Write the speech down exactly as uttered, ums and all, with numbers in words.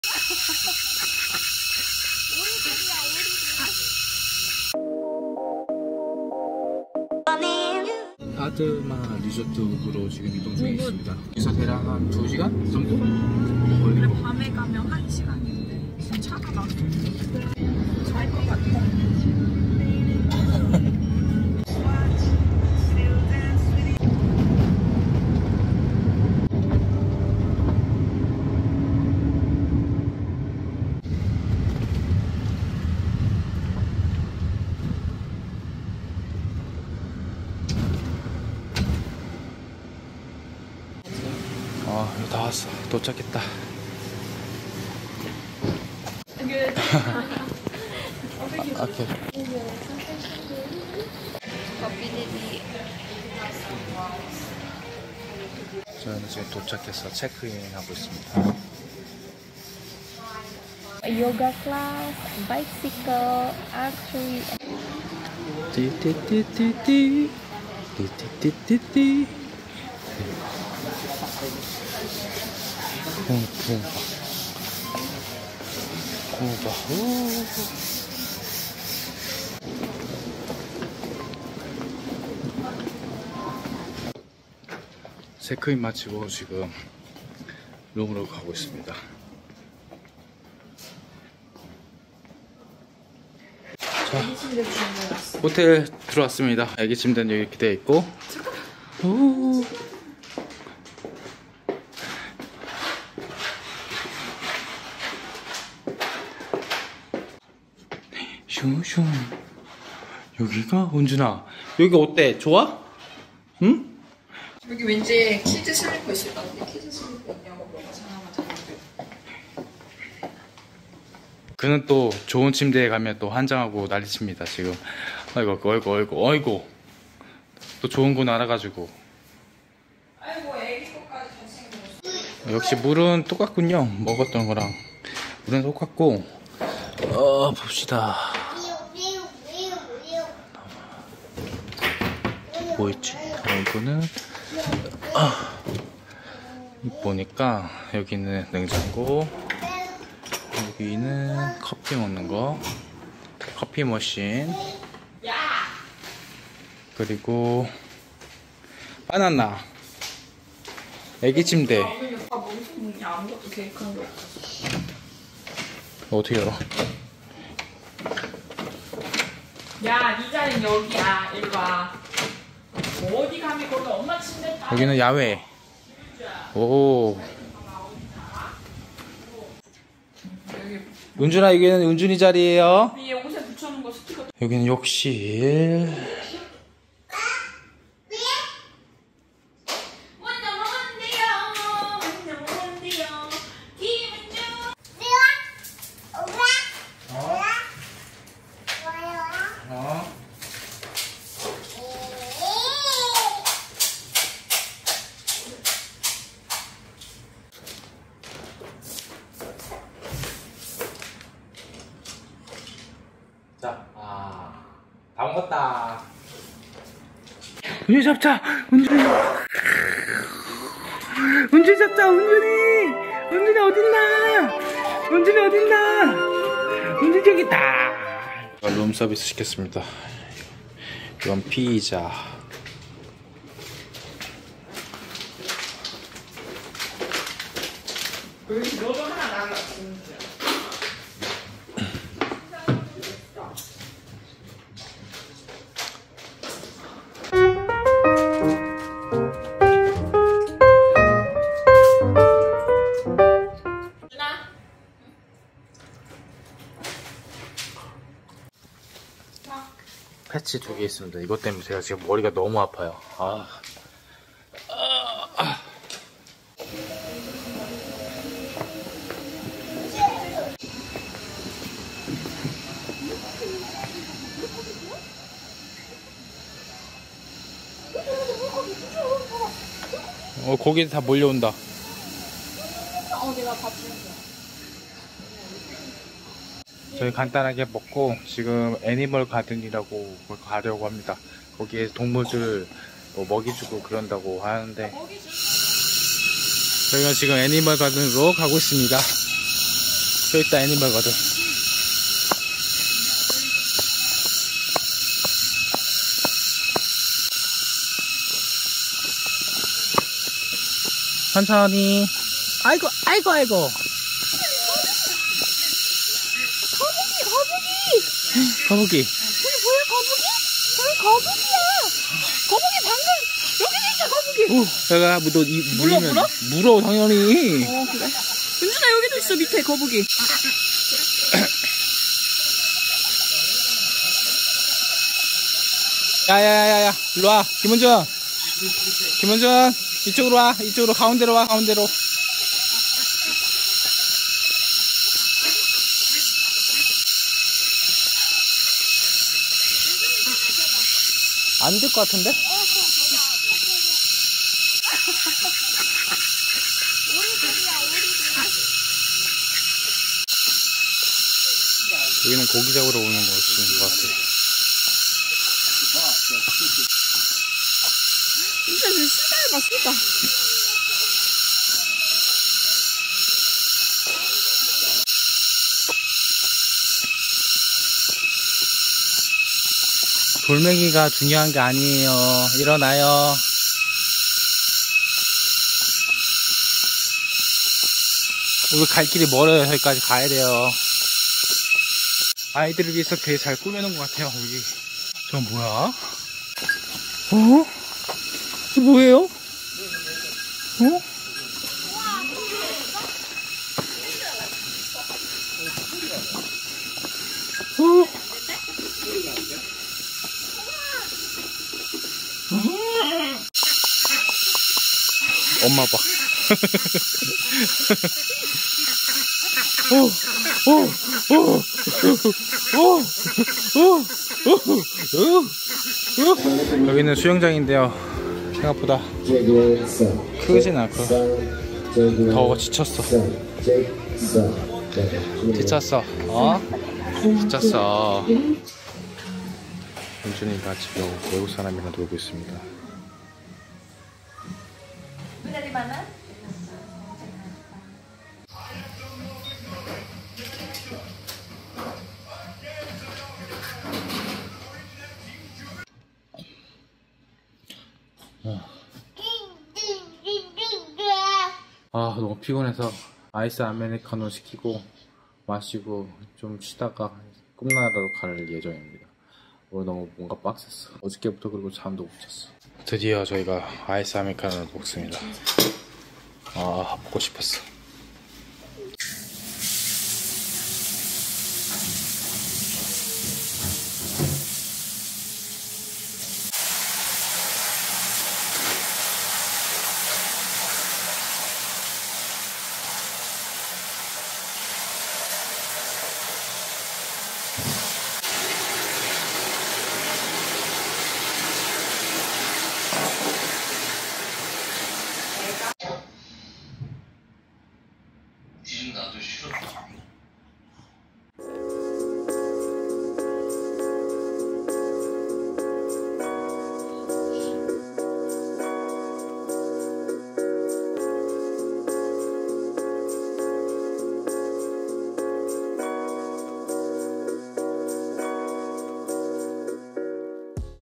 아드마 리조트로 지금 이동 중에 있습니다. 여기서 대략 한 두 시간 정도? 그래, 밤에 가면 한 시간인데 진짜 차가 막혀. 잘 것 같아. 아, 여기 다 왔어. 도착했다. 아, 오케이. 저희는 지금 도착해서 체크인 하고 있습니다. Yoga class, bicycle, archery. 띠띠띠띠띠 띠띠띠띠띠 쿵쿵 쿵바후. 체크인 마치고 지금 룸으로 가고 있습니다. 자, 호텔 들어왔습니다. 애기 침대는 여기 이렇게 되어 있고. 오. 슝슝. 여기가 은준아, 여기 어때? 좋아? 응? 여기 왠지 키즈 슬리퍼 있을 것 같은데 키즈 슬리퍼 있냐고 물어봐서 하나만 잡아줄게. 그는 또 좋은 침대에 가면 또 환장하고 난리칩니다 지금. 아이고 아이고 아이고 아이고 또 좋은 건 알아가지고. 아이고 애기 것까지 잘생겼어. 역시 물은 똑같군요. 먹었던 거랑 물은 똑같고. 어 봅시다. 뭐 있지? 어, 이거는 아, 보니까 여기는 냉장고, 여기는 커피 먹는 거, 커피 머신, 그리고 바나나, 애기 침대. 아, 무슨 아무것도 계획한 게 없어. 어떻게 열어? 야, 네 자리는 여기야. 일로 와. 어디 가면 거기 엄마 침대 다. 여기는 야외. 오. 은준아, 여기는 은준이 자리예요. 위에 옷에 붙여놓은 거 스티커. 여기는 욕실. 자, 아, 다 먹었다. 은준이 잡자, 은준이. 은준이 잡자, 은준이. 은준이 어딨나? 은준이 어딨나? 은준이 저기 있다. 룸 서비스 시켰습니다. 이건 피자. 너도 하나 나가. 패치 두 개 있습니다. 이것 때문에 제가 지금 머리가 너무 아파요. 아. 아. 아. 어, 거기 다 몰려온다. 어, 내가 밥 주는데. 저희 간단하게 먹고 지금 애니멀 가든이라고 가려고 합니다. 거기에 동물들 뭐 먹이주고 그런다고 하는데 저희가 지금 애니멀 가든으로 가고 있습니다. 저기 있다, 애니멀 가든. 천천히. 아이고, 아이고, 아이고. 거북이, 거북이! 거북이. 저기 뭐야, 거북이? 저기 거북이야! 거북이 방금 여기도 있다, 거북이! 오, 내가 뭐, 너, 이, 물어, 물리면. 물어? 물어, 당연히. 어, 그래. 은준아, 여기도 있어, 밑에 거북이. 야야야야야, 일로 와. 김은준. 김은준, 이쪽으로 와. 이쪽으로, 가운데로 와, 가운데로. 안 될 것 같은데? 여기는 고기 잡으러 오는 곳인 것 같아. 진짜 저 신발 맞겠다. 돌멩이가 중요한 게 아니에요. 일어나요. 우리 갈 길이 멀어요. 저기까지 가야 돼요. 아이들을 위해서 되게 잘 꾸며놓은 것 같아요. 여기. 저건 뭐야? 어? 이게 뭐예요? 어? 어? 엄마 봐. 오, 오, 오, 오, 오, 오. 여기는 수영장인데요. 생각보다 크진 않고 더워. 지쳤어. 지쳤어. 어? 지쳤어. 은준이가 지금 외국 사람이랑 놀고 있습니다. 아, 너무 피곤해서 아이스 아메리카노 시키고 마시고 좀 쉬다가 꿈나라로 갈 예정입니다. 오늘 너무 뭔가 빡셌어. 어저께부터. 그리고 잠도 못 잤어. 드디어 저희가 아이스 아메리카노를 먹습니다. 아, 먹고 싶었어.